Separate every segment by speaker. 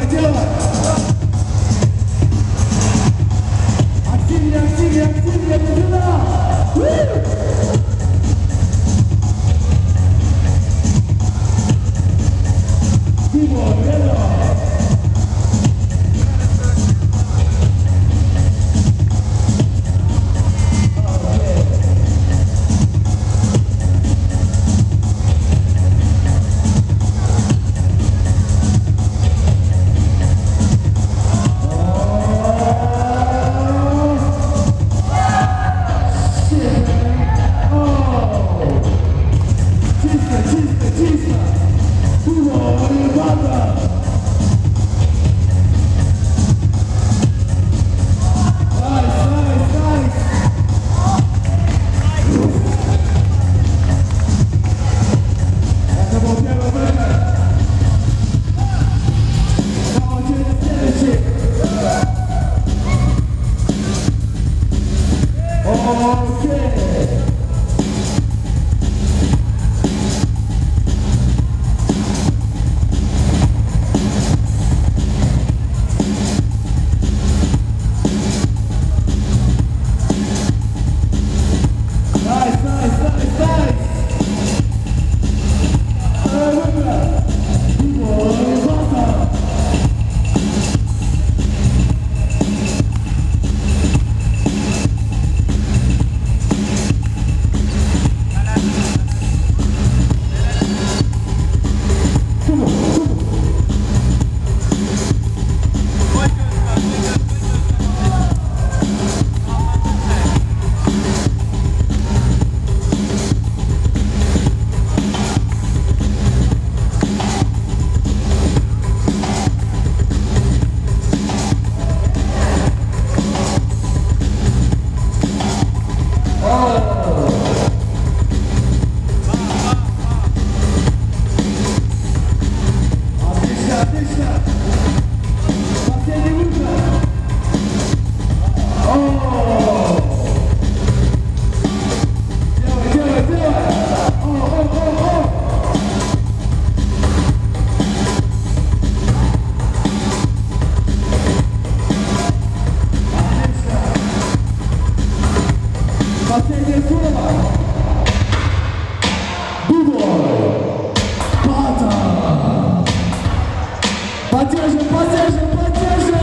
Speaker 1: делай! Активнее, активнее, активнее, туда! Дима, реально! Последнее слово. Бибой. Бата. Поддержим, поддержим, поддержим.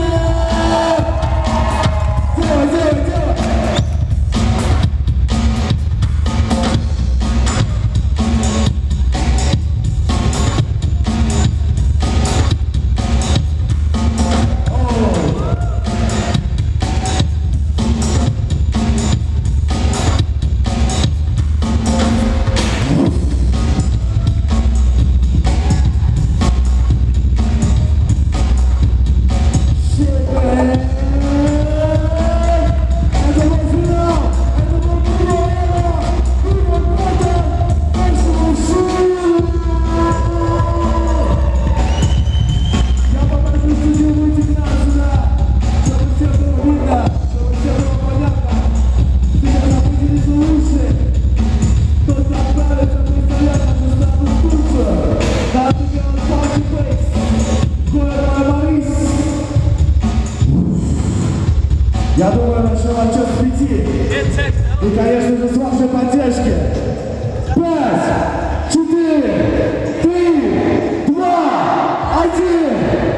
Speaker 1: Делай, делай, делай. Я думаю, нашел отчет в 5. И, конечно же, с вашей поддержки. 5, 4, 3, 2, 1.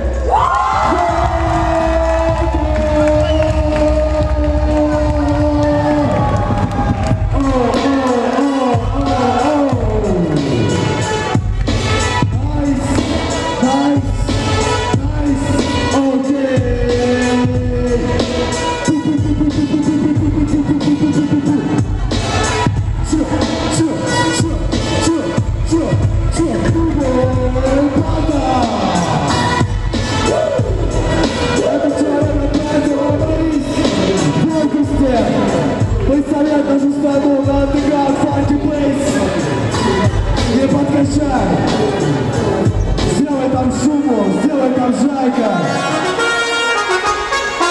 Speaker 1: Представляет нашу страну на Underground Funky Place. Не подкачай. Сделай там шуму, сделай там жайка.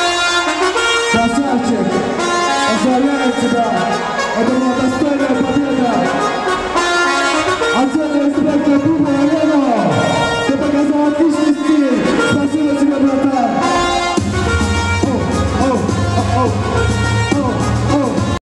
Speaker 1: Красавчик, поздравляем тебя. Это была достойная победа.